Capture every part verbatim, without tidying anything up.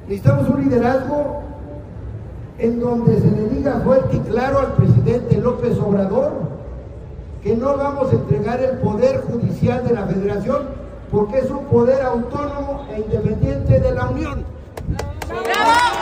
Necesitamos un liderazgo en donde se le diga fuerte y claro al presidente López Obrador que no vamos a entregar el poder judicial de la Federación porque es un poder autónomo e independiente de la Unión. ¡Bravo!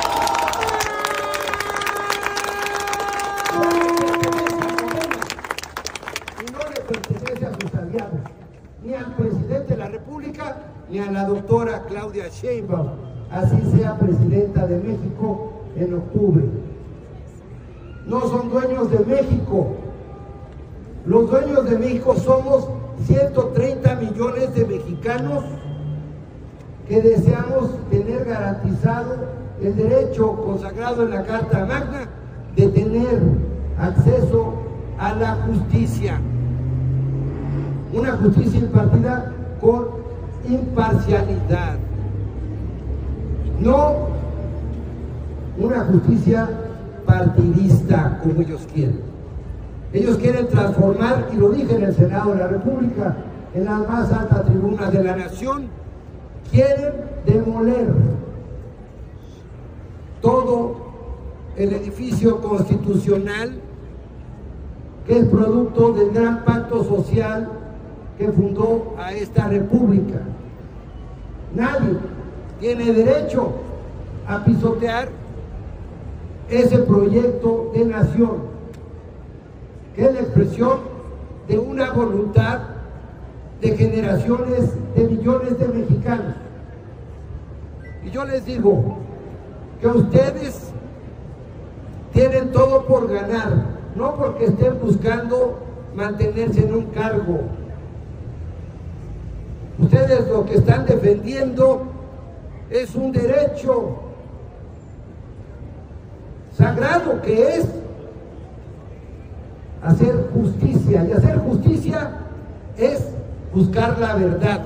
Y no le pertenece a sus aliados, ni al presidente de la República, ni a la doctora Claudia Sheinbaum, así sea presidenta de México en octubre. No son dueños de México. Los dueños de México somos ciento treinta millones de mexicanos que deseamos tener garantizado el derecho consagrado en la Carta Magna de tener acceso a la justicia. Una justicia impartida con imparcialidad. No una justicia partidista como ellos quieren. Ellos quieren transformar, y lo dije en el Senado de la República, en las más altas tribunas de la nación, quieren demoler todo el edificio constitucional que es producto del gran pacto social que fundó a esta república. Nadie tiene derecho a pisotear ese proyecto de nación, que es la expresión de una voluntad de generaciones de millones de mexicanos. Y yo les digo que ustedes tienen todo por ganar, no porque estén buscando mantenerse en un cargo. Ustedes lo que están defendiendo es un derecho sagrado que es hacer justicia, y hacer justicia es buscar la verdad,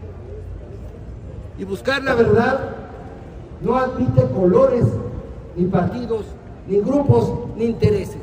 y buscar la verdad no admite colores, ni partidos, ni grupos, ni intereses.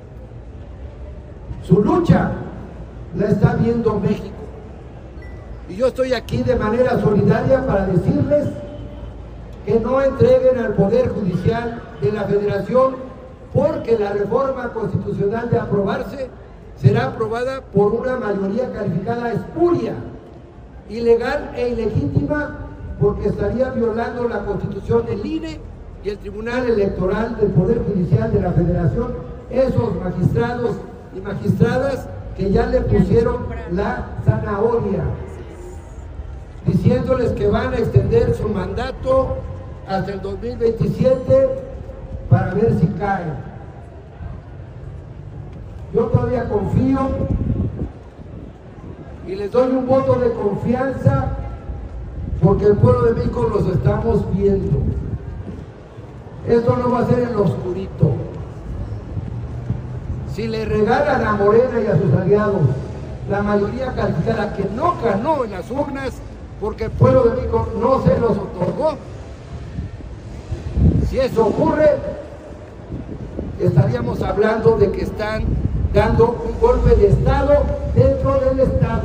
Su lucha la está viendo México, y yo estoy aquí de manera solidaria para decirles que no entreguen al Poder Judicial de la Federación, porque la reforma constitucional de aprobarse será aprobada por una mayoría calificada espuria, ilegal e ilegítima, porque estaría violando la Constitución del I N E y el Tribunal Electoral del Poder Judicial de la Federación, esos magistrados y magistradas que ya le pusieron la zanahoria, diciéndoles que van a extender su mandato hasta el dos mil veintisiete para ver si caen. Yo todavía confío y les doy un voto de confianza, porque el pueblo de México los estamos viendo. Esto no va a ser en lo oscurito. Si le regalan a Morena y a sus aliados la mayoría calificada que no ganó en las urnas, porque el pueblo de México no se los otorgó, si eso ocurre, estaríamos hablando de que están dando un golpe de Estado dentro del Estado.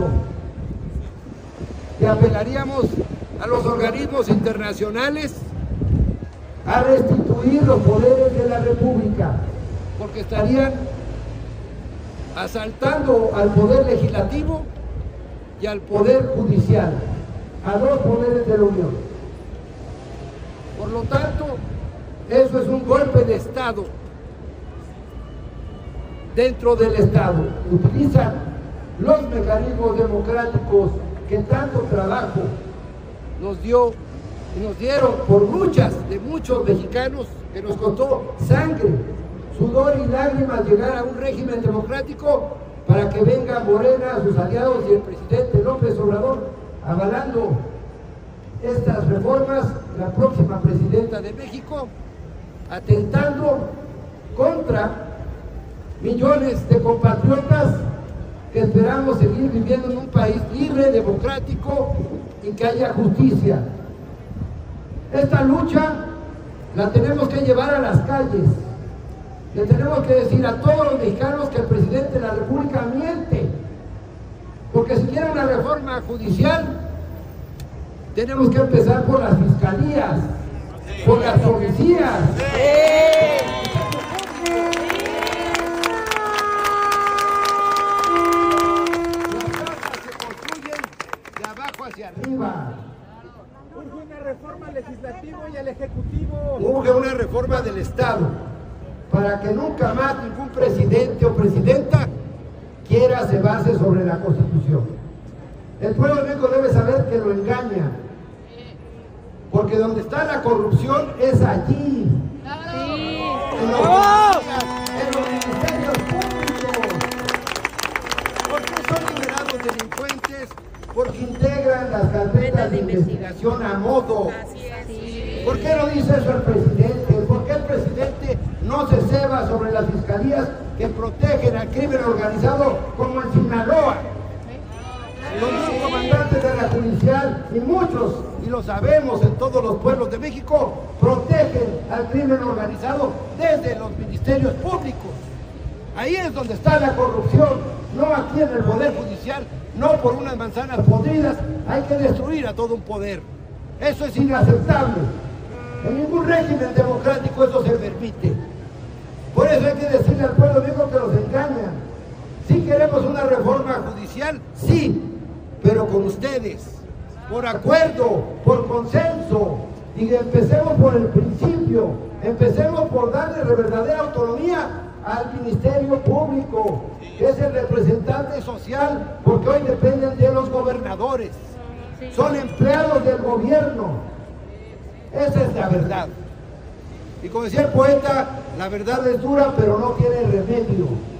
Y apelaríamos a los organismos internacionales a restituir los poderes de la República, porque estarían asaltando al poder legislativo y al poder judicial, a dos poderes de la Unión. Por lo tanto, eso es un golpe de Estado dentro del Estado. Utilizan los mecanismos democráticos que tanto trabajo nos dio y nos dieron por luchas de muchos mexicanos, que nos costó sangre, sudor y lágrimas llegar a un régimen democrático, para que venga Morena, sus aliados y el presidente López Obrador avalando estas reformas, la próxima presidenta de México, atentando contra millones de compatriotas que esperamos seguir viviendo en un país libre, democrático y que haya justicia. Esta lucha la tenemos que llevar a las calles. Le tenemos que decir a todos los mexicanos que el presidente de la República miente, porque si quieren una reforma judicial, tenemos que empezar por las fiscalías, por las policías. Hacia arriba. Urge una reforma al legislativo y al ejecutivo. Urge una reforma del Estado para que nunca más ningún presidente o presidenta quiera cebarse sobre la Constitución. El pueblo de México debe saber que lo engaña, porque donde está la corrupción es allí, sí. en, los en los ministerios públicos. ¿Por qué son liberados delincuentes? Porque integran las carpetas de investigación a modo. ¿Por qué no dice eso el presidente? ¿Por qué el presidente no se ceba sobre las fiscalías que protegen al crimen organizado como en Sinaloa? Los comandantes de la judicial y muchos, y lo sabemos en todos los pueblos de México, protegen al crimen organizado desde los ministerios públicos. Ahí es donde está la corrupción, no aquí en el Poder Judicial. No por unas manzanas podridas hay que destruir a todo un poder. Eso es inaceptable. En ningún régimen democrático eso se permite. Por eso hay que decirle al pueblo mismo que los engañan. Si queremos una reforma judicial, sí, pero con ustedes, por acuerdo, por consenso, y empecemos por el principio, empecemos por darle verdadera autonomía al Ministerio Público, que es el representante social, porque hoy dependen de los gobernadores, son empleados del gobierno. Esa es la verdad. Y como decía el poeta, la verdad es dura, pero no tiene remedio.